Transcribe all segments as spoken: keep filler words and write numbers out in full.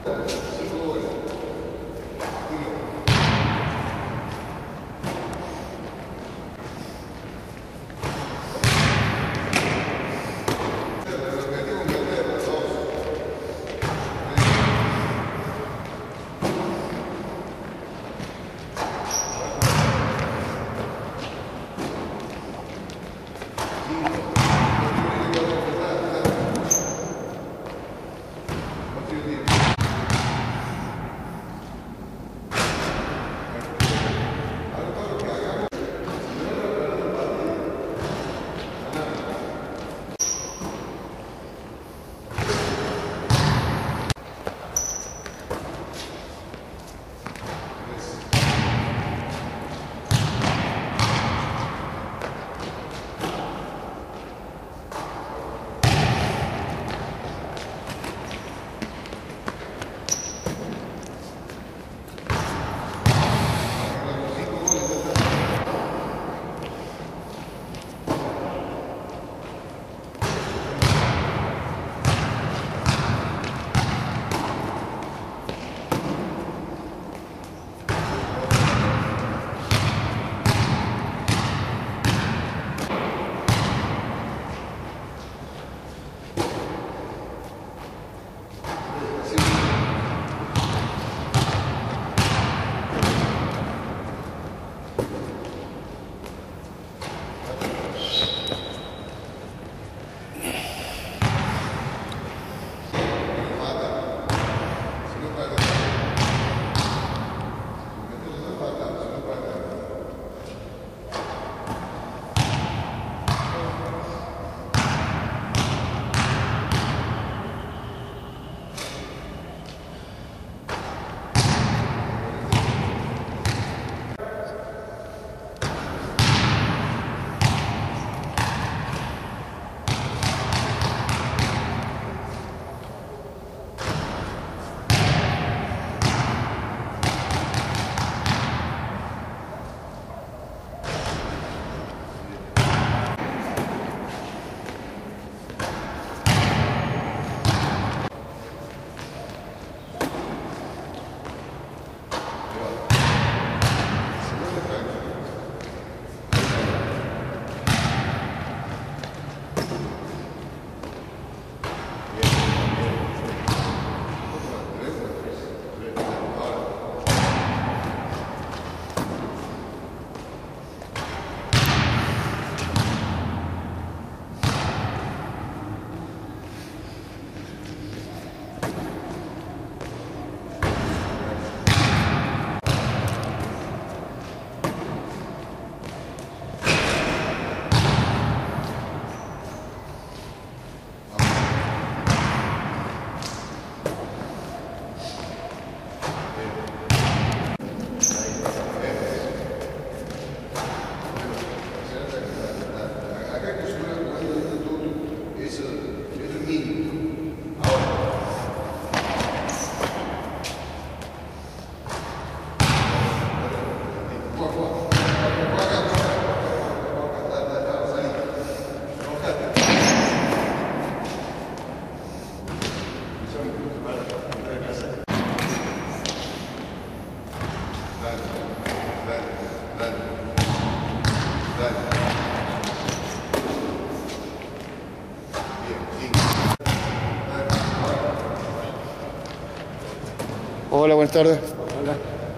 Hola, buenas tardes. Hola.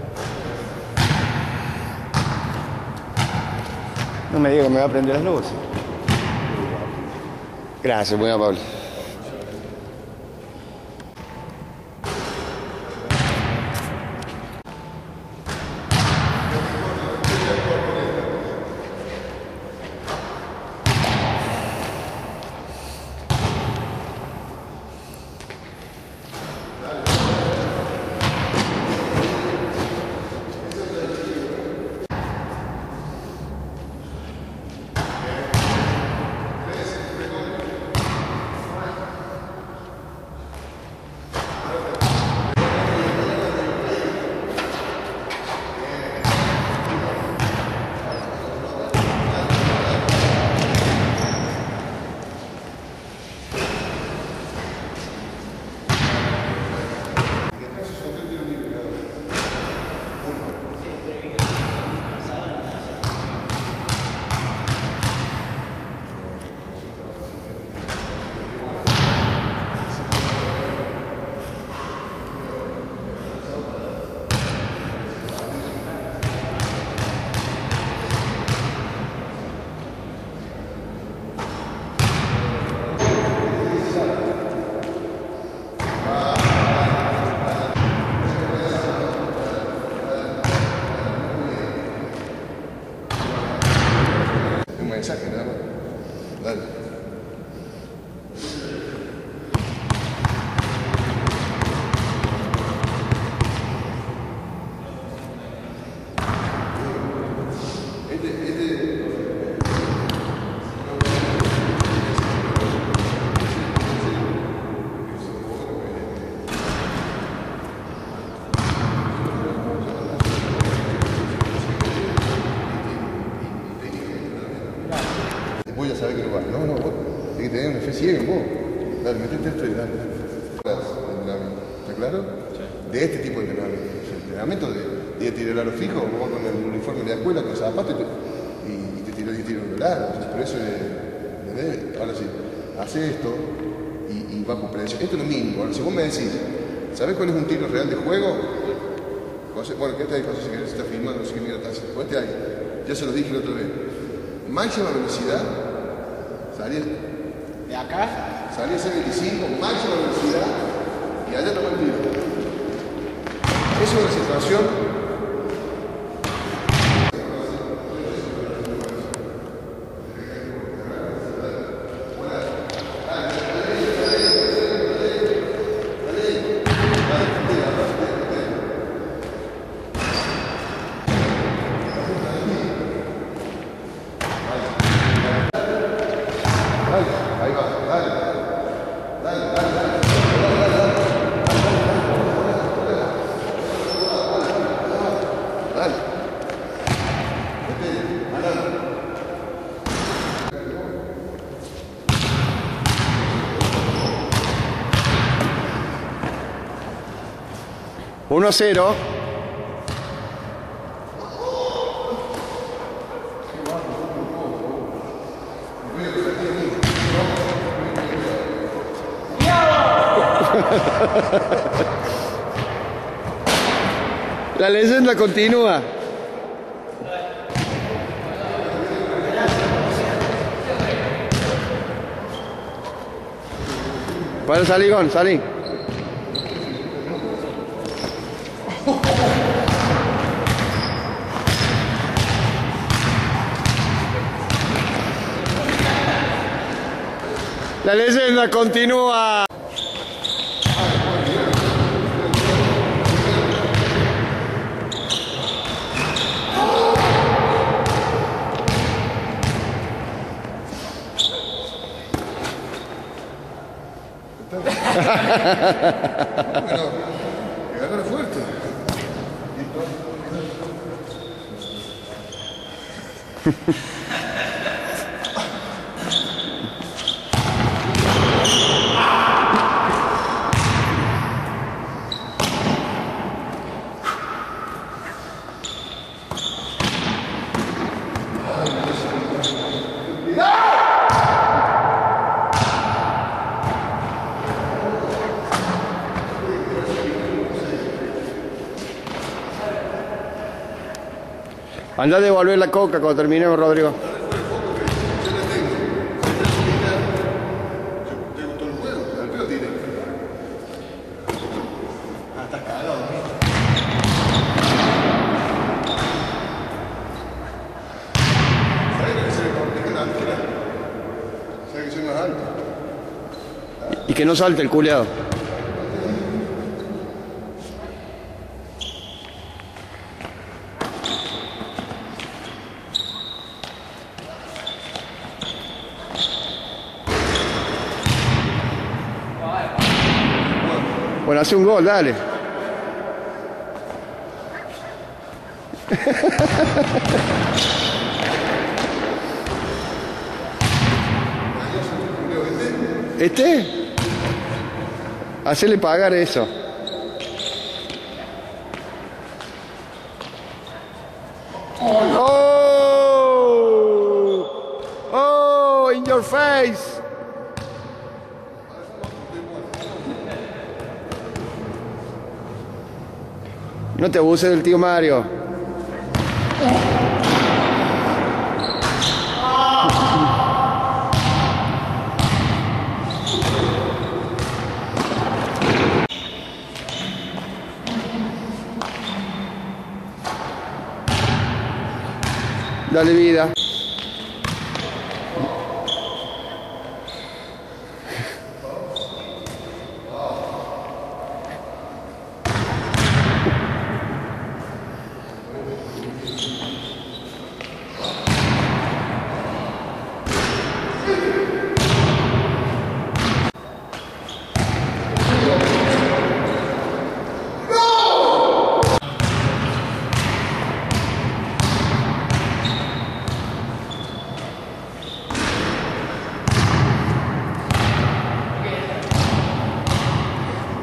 No me diga que me va a prender las luces. Gracias, muy amable. tenés una fe ciega en vos. Dale, metete esto y dale, dale. Entrenamiento, ¿está claro? Sí. De este tipo de entrenamiento. El entrenamiento de, de tirar el aro fijo, vos vas con el uniforme de la escuela, con el zapato y te, y, y te tiró y tiro el aro. Pero eso es, ¿entendés? Ahora sí, hace esto y, y va con prevención. Esto es lo mínimo. Ahora, si vos me decís, ¿sabés cuál es un tiro real de juego? Bueno, ¿qué te dijo? Si querés, se está filmando, no sé qué mira, está haciendo. Este ahí, ya se los dije la otra vez. Máxima velocidad, salís ¿de acá? Salís a veinticinco, máxima velocidad, y allá tomó el tiro. Es una situación. Ahí va, dale, dale, dale, dale, dale, dale, uno a cero. La leyenda continúa. Bueno, salí, Gon, salí. La leyenda continúa. Bueno, agarra fuerte. Anda a devolver la coca cuando terminemos, Rodrigo. ¿Te gustó el juego? ¿Al pedo tiene? Ah, estás cagado, ¿no? ¿Sabes que se le complica la altura? ¿Sabes que soy más alto? Y que no salte el culeado. Bueno, hace un gol, dale. ¿Este? Hacele pagar eso. ¡Oh! ¡Oh! In your face. No te abuses del tío Mario. Dale vida.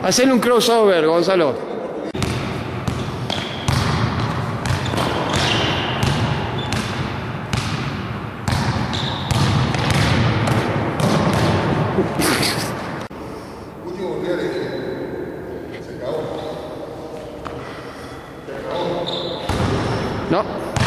Hacele un crossover, Gonzalo. Último mundial es. Se acabó. Se acabó. No.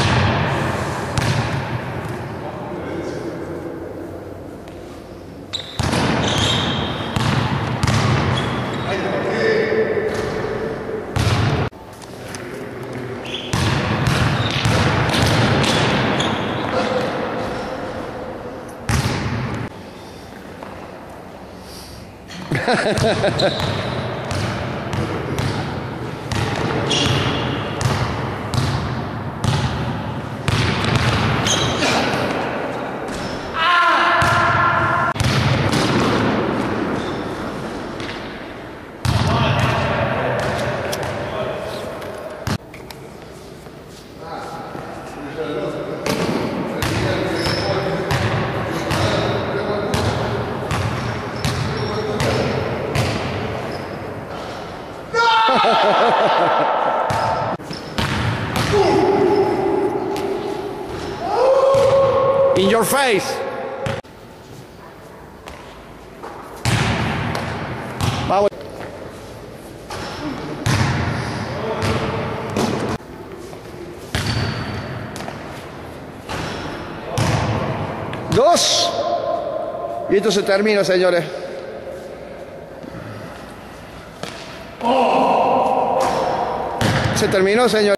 In your face. Vamos. Dos. Y esto se termina, señores. Se terminó, señores.